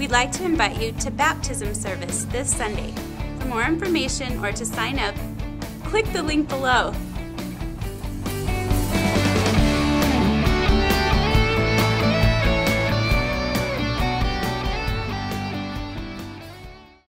We'd like to invite you to baptism service this Sunday. For more information or to sign up, click the link below.